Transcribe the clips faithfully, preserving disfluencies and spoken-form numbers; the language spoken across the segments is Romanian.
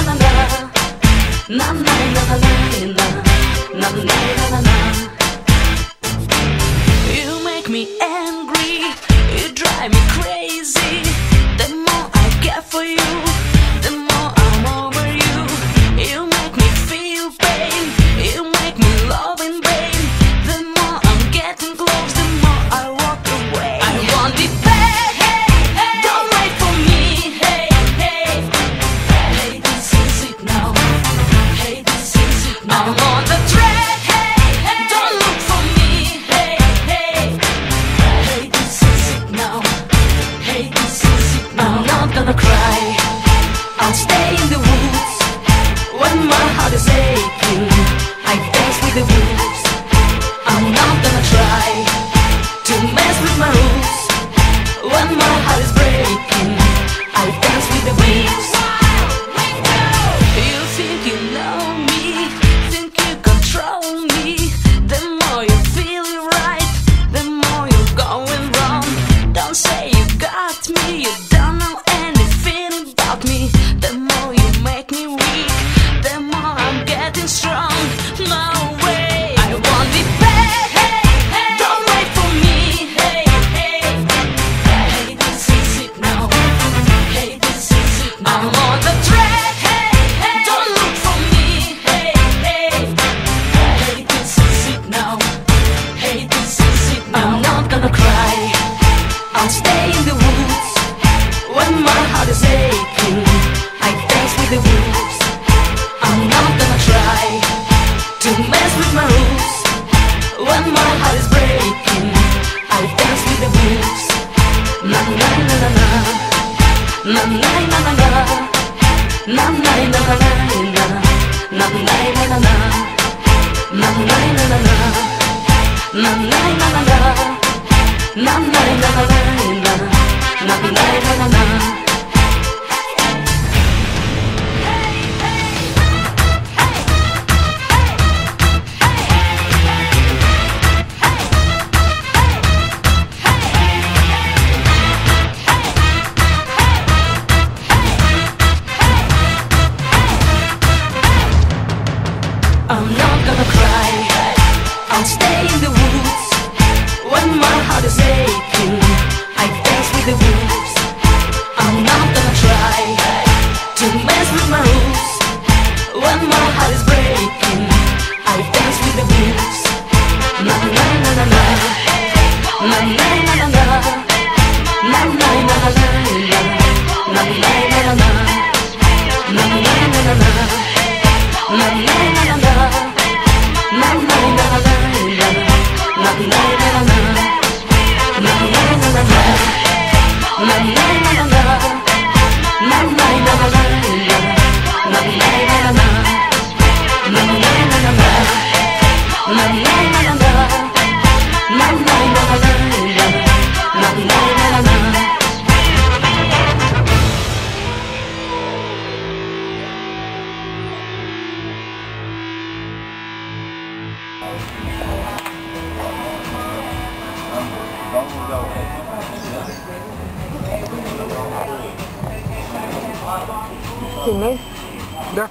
Filmei? Da.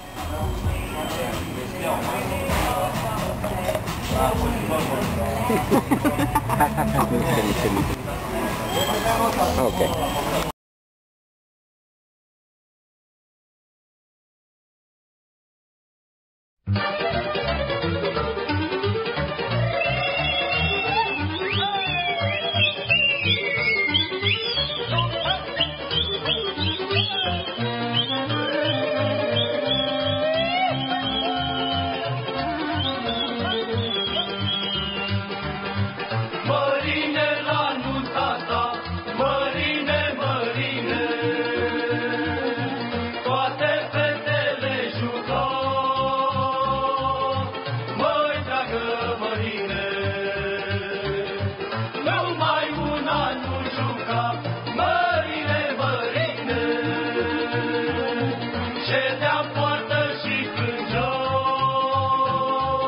Ok. Ce te-am poartă și plângeau.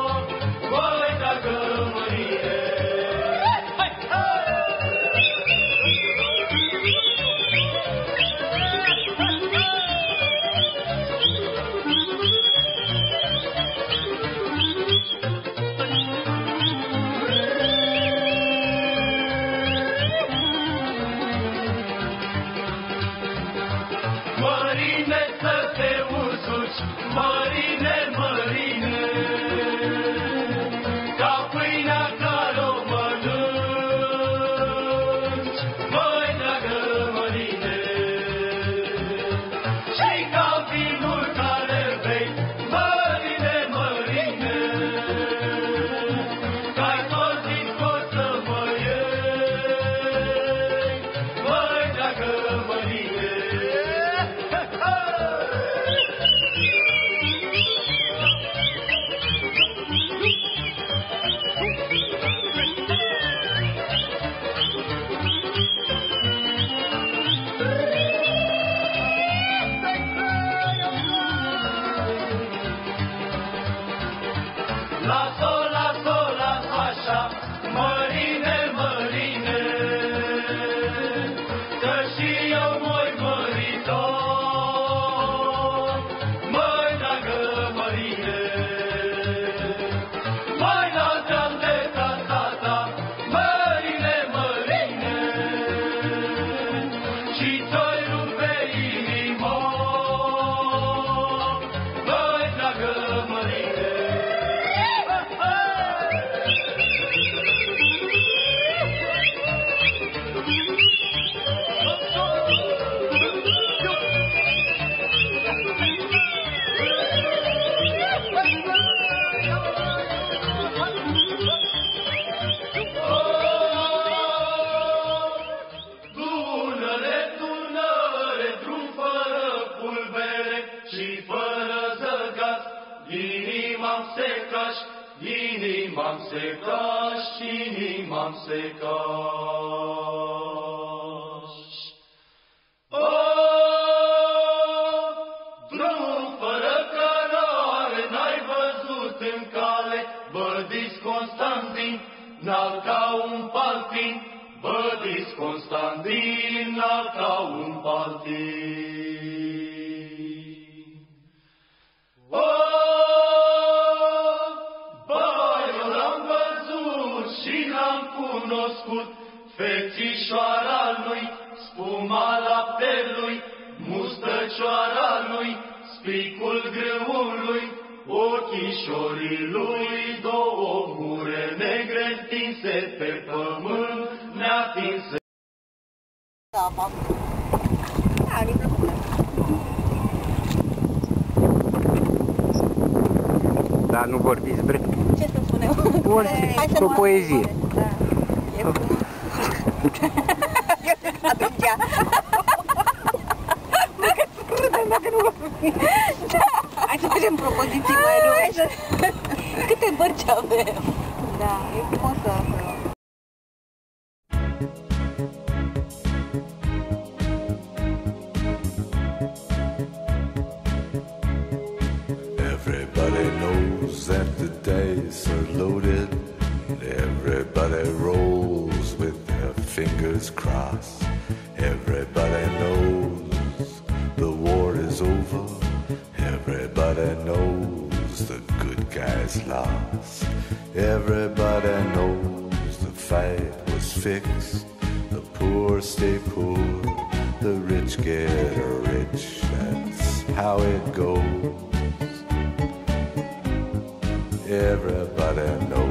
inima-mi secaș, inima-mi secaș. Oh, drumul fără cărare, n-ai văzut în cale, Bădis Constantin, n-al ca un paltin, Bădis Constantin, n-al ca un paltin. Oh, bai, eu l-am văzut și l-am cunoscut, fețișoara lui, spuma laptelui, mustăcioara lui, spicul grâului, ochișorii lui, două mure negre întinse pe pământ, neatinse. Da, mă. Da, mi-a plăcut. Dar nu vorbi despre... Ce să spunem? Orice, cu poezie. Da, e frumos. Atunci... Dacă nu vorbi. Da, hai să facem propoziții mai lungi. Câte bărci avem? Da, e frumos acolo. Everybody knows that the dice are loaded. Everybody rolls with their fingers crossed. Everybody knows the war is over. Everybody knows the good guys lost. Everybody knows the fight was fixed. The poor stay poor, the rich get rich. That's how it goes. Everybody knows